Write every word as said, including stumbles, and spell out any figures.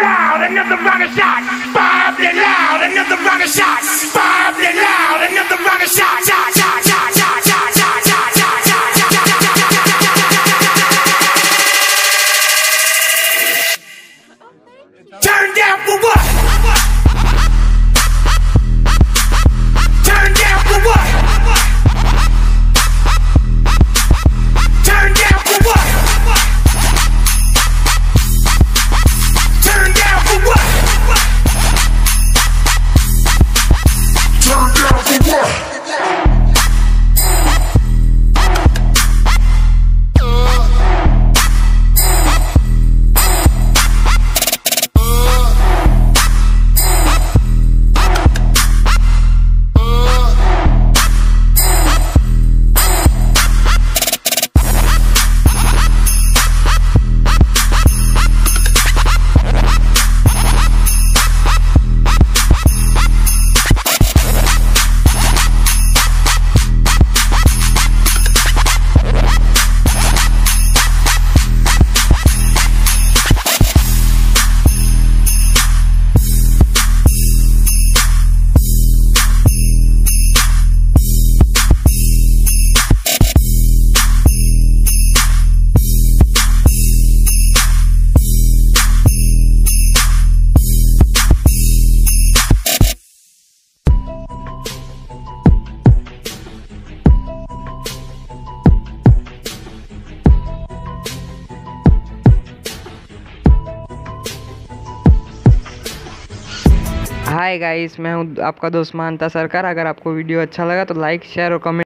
loud, another round of shots. Five and loud, another round of shots. Five and loud, another round of shots. Shot, shot, shot, shot, shot, shot, shot, shot, shot, shot. Turn down for what? Turn down for what? Turn down for what? Turn down for what? Turn down for what? Hi guys, मैं हूं आपका दोस्त मानता सरकार। अगर आपको video अच्छा लगा तो लाइक शेयर और कमेंट